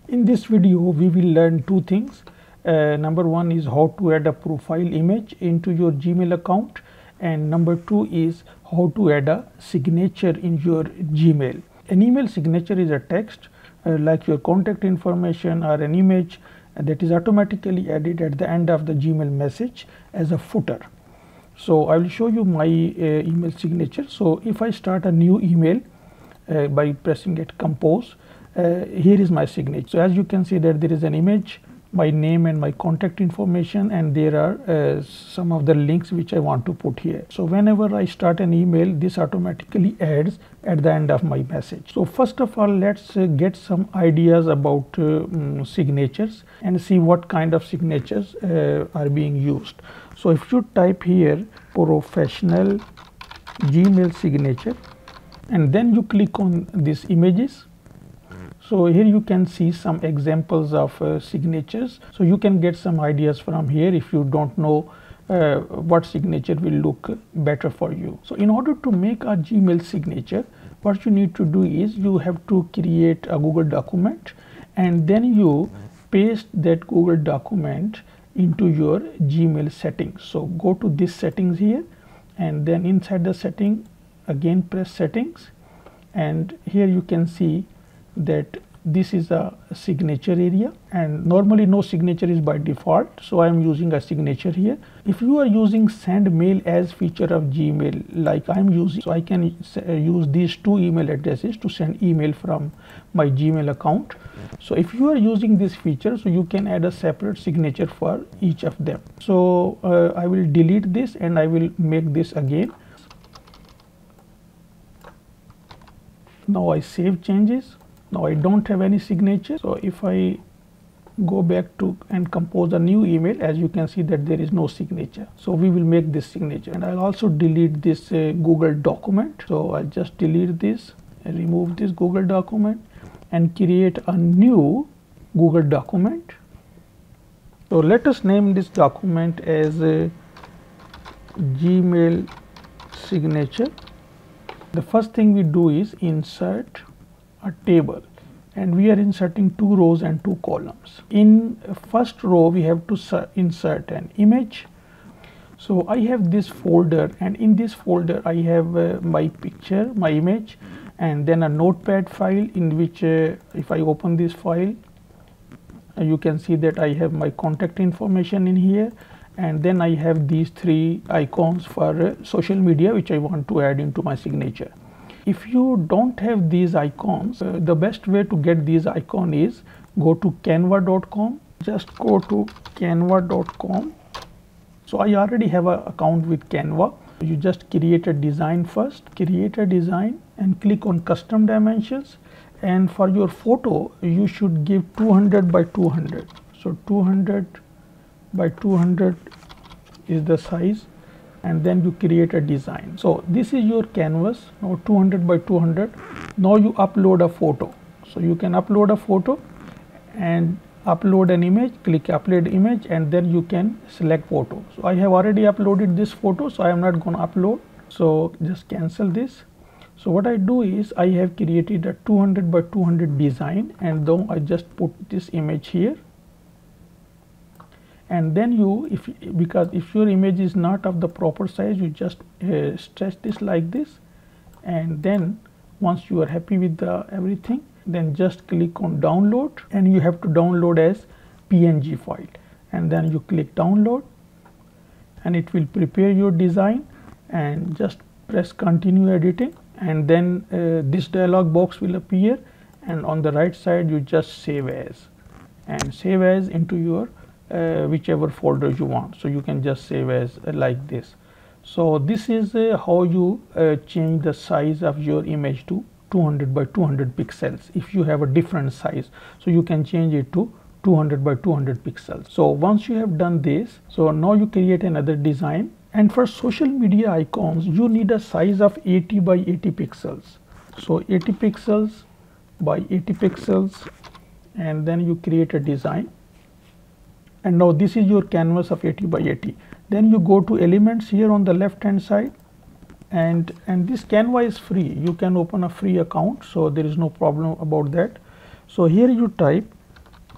In this video we will learn two things. Number one is how to add a profile image into your Gmail account, and number two is how to add a signature in your Gmail. An email signature is a text like your contact information or an image that is automatically added at the end of the Gmail message as a footer. So I will show you my email signature. So if I start a new email by pressing it compose, here is my signature. So as you can see that there is an image, my name and my contact information, and there are some of the links which I want to put here. So whenever I start an email, this automatically adds at the end of my message. So first of all, let's get some ideas about signatures and see what kind of signatures are being used. So if you type here professional Gmail signature and then you click on these images, so here you can see some examples of signatures. So you can get some ideas from here if you don't know what signature will look better for you. So in order to make a Gmail signature, what you need to do is you have to create a Google document and then you paste that Google document into your Gmail settings. So go to this settings here and then inside the setting again press settings, and here you can see that this is a signature area, and normally no signature is by default, so I am using a signature here. If you are using send mail as feature of Gmail like I am using, so I can use these two email addresses to send email from my Gmail account. So if you are using this feature, so you can add a separate signature for each of them. So I will delete this and I will make this again. Now I save changes. Now I don't have any signature. So if I go back to and compose a new email, as you can see that there is no signature. So we will make this signature, and I'll also delete this Google document. So I'll just delete this and remove this Google document and create a new Google document. So let us name this document as a Gmail signature. The first thing we do is insert a table, and we are inserting 2 rows and 2 columns. In first row we have to insert an image. So I have this folder, and in this folder I have my picture, my image, and then a notepad file in which if I open this file you can see that I have my contact information in here, and then I have these 3 icons for social media which I want to add into my signature. If you don't have these icons, the best way to get these icons is go to canva.com. Just go to canva.com. So I already have an account with Canva. You just create a design first, create a design and click on custom dimensions, and for your photo you should give 200 by 200. So 200 by 200 is the size, and then you create a design. So this is your canvas, now 200 by 200. Now you upload a photo. So you can upload a photo and upload an image, click upload image, and then you can select photo. So I have already uploaded this photo, so I am not going to upload. So just cancel this. So what I do is I have created a 200 by 200 design, and then I just put this image here. And then you, because if your image is not of the proper size, you just stretch this like this, and then once you are happy with everything, then just click on download, and you have to download as PNG file, and then you click download and it will prepare your design, and just press continue editing, and then this dialog box will appear, and on the right side you just save as, and save as into your whichever folder you want. So you can just save as like this. So this is how you change the size of your image to 200 by 200 pixels. If you have a different size, so you can change it to 200 by 200 pixels. So once you have done this, so now you create another design, and for social media icons you need a size of 80 by 80 pixels. So 80 pixels by 80 pixels, and then you create a design. And now this is your canvas of 80 by 80. Then you go to elements here on the left hand side, and this Canva is free. You can open a free account, so there is no problem about that. So here you type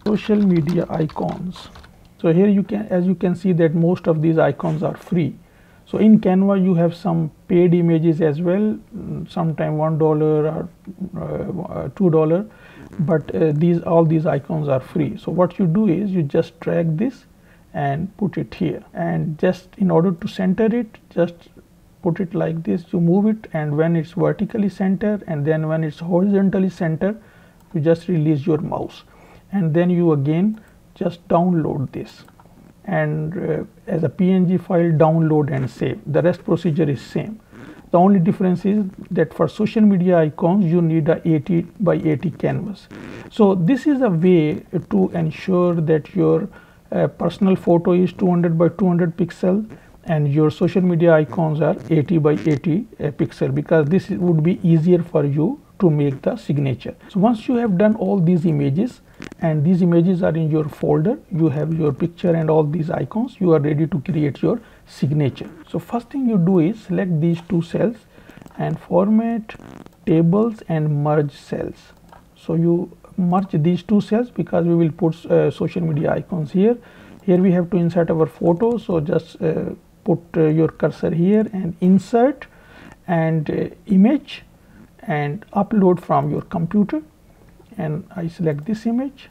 social media icons. So here you can, as you can see, that most of these icons are free. So in Canva you have some paid images as well, sometime $1 or $2, but all these icons are free. So what you do is you just drag this and put it here, and just in order to center it, just put it like this. You move it, and when it's vertically center and then when it's horizontally center, you just release your mouse, and then you again just download this, and as a PNG file, download and save. The rest procedure is same. The only difference is that for social media icons you need a 80 by 80 canvas. So this is a way to ensure that your personal photo is 200 by 200 pixel and your social media icons are 80 by 80 pixel, because this would be easier for you to make the signature. So once you have done all these images, and these images are in your folder, you have your picture and all these icons, you are ready to create your signature. So first thing you do is select these two cells and format tables and merge cells. So you merge these two cells because we will put social media icons here. Here we have to insert our photo, so just put your cursor here and insert and image and upload from your computer, and I select this image.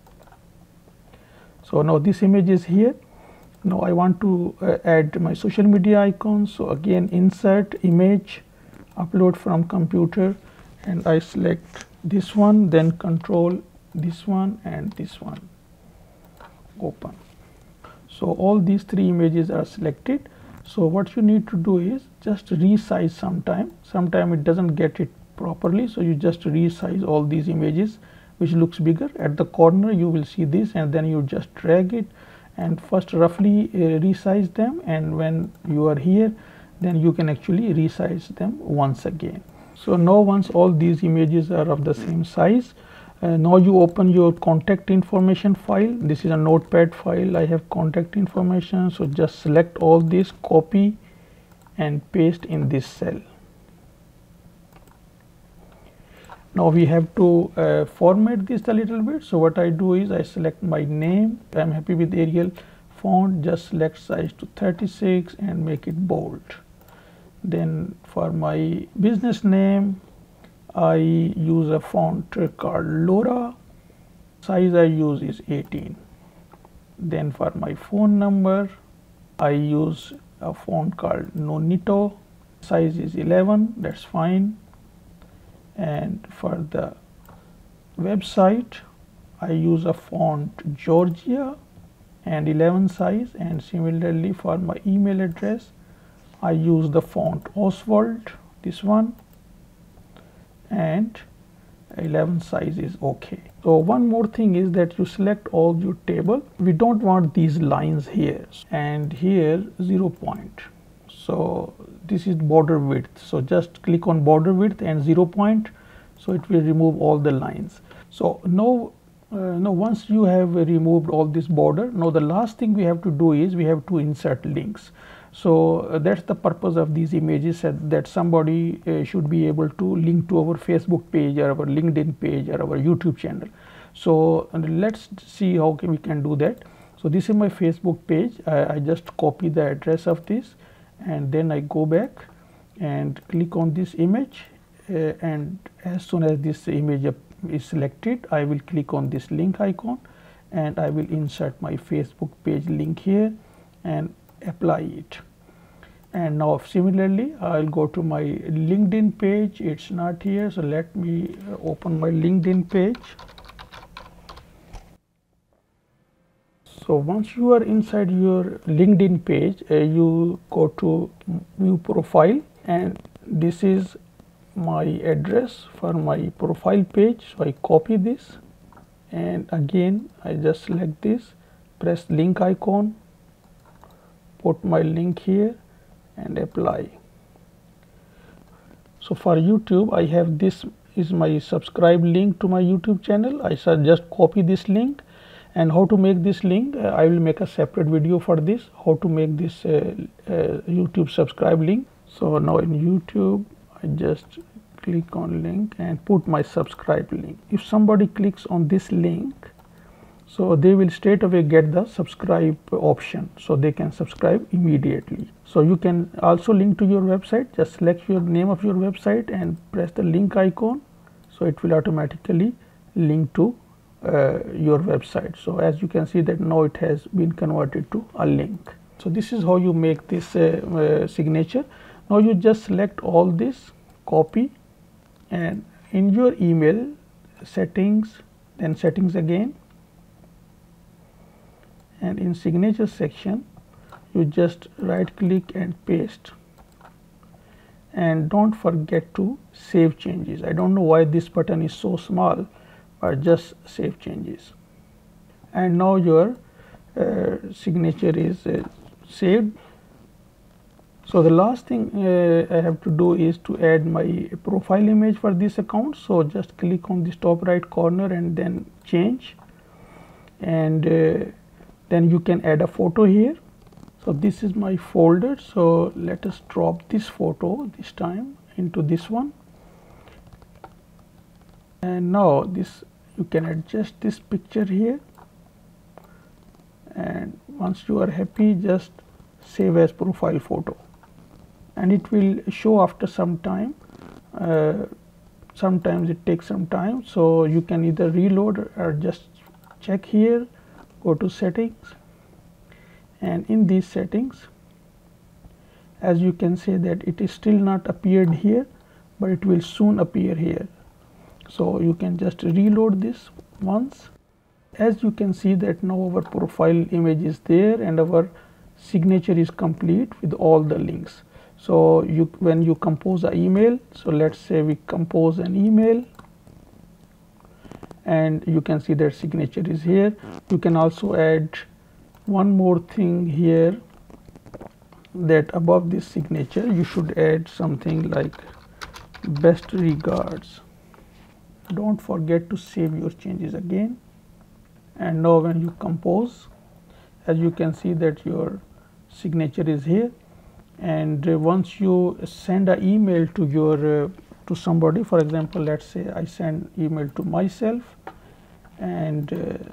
So now this image is here. Now I want to add my social media icons, so again insert image, upload from computer, and I select this one, then control this one and this one, open. So all these three images are selected. So what you need to do is just resize sometime it doesn't get it properly, so you just resize all these images which looks bigger. At the corner you will see this, and then you just drag it and first roughly resize them, and when you are here then you can actually resize them once again. So now once all these images are of the same size, now you open your contact information file. This is a notepad file. I have contact information, so just select all this, copy and paste in this cell. Now we have to format this a little bit. So what I do is I select my name. I am happy with Arial font, just select size to 36 and make it bold. Then for my business name I use a font called Laura, size I use is 18. Then for my phone number I use a font called Nonito, size is 11, that's fine. And for the website I use a font Georgia and 11 size, and similarly for my email address I use the font Oswald, this one, and 11 size is okay. So one more thing is that you select all your table. We don't want these lines here, and here 0 point. So this is border width, so just click on border width and 0 point, so it will remove all the lines. So now once you have removed all this border, now the last thing we have to do is we have to insert links. So that's the purpose of these images, that somebody should be able to link to our Facebook page or our LinkedIn page or our YouTube channel. So let's see how we can do that. So this is my Facebook page. I just copy the address of this, and then I go back and click on this image, and as soon as this image is selected, I will click on this link icon and I will insert my Facebook page link here and apply it. And now similarly I'll go to my LinkedIn page. It's not here, so let me open my LinkedIn page. So once you are inside your LinkedIn page, you go to view profile, and this is my address for my profile page. So I copy this, and again I just select this, press link icon, put my link here and apply. So for YouTube I have, this is my subscribe link to my YouTube channel. I shall just copy this link, and how to make this link I will make a separate video for this, how to make this YouTube subscribe link. So now in YouTube I just click on link and put my subscribe link. If somebody clicks on this link, So they will straight away get the subscribe option, so they can subscribe immediately. So you can also link to your website. Just select your name of your website and press the link icon, so it will automatically link to your website. So as you can see that now it has been converted to a link. So this is how you make this signature. Now you just select all this, copy, and in your email settings, then settings again, and in signature section you just right click and paste, and don't forget to save changes. I don't know why this button is so small, but just save changes, and now your signature is saved. So the last thing I have to do is to add my profile image for this account. So just click on this top right corner and then change, and then you can add a photo here. So this is my folder, so let us drop this photo this time into this one, and now this you can adjust this picture here, and once you are happy just save as profile photo, and it will show after some time. Sometimes it takes some time, so you can either reload or just check here, go to settings, and in these settings, as you can see that it is still not appeared here, but it will soon appear here. So you can just reload this once. As you can see that now our profile image is there and our signature is complete with all the links. So when you compose an email, so let's say we compose an email, and you can see that signature is here. You can also add one more thing here, that above this signature you should add something like best regards. Don't forget to save your changes again, and now when you compose, as you can see that your signature is here. And once you send an email to your to somebody, for example, let's say I send email to myself, and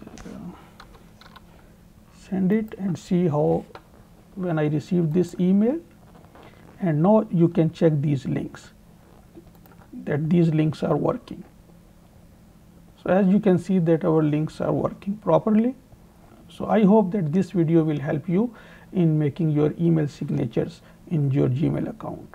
send it and see how when I receive this email, and now you can check these links, that these links are working. So as you can see that our links are working properly. So I hope that this video will help you in making your email signatures in your Gmail account.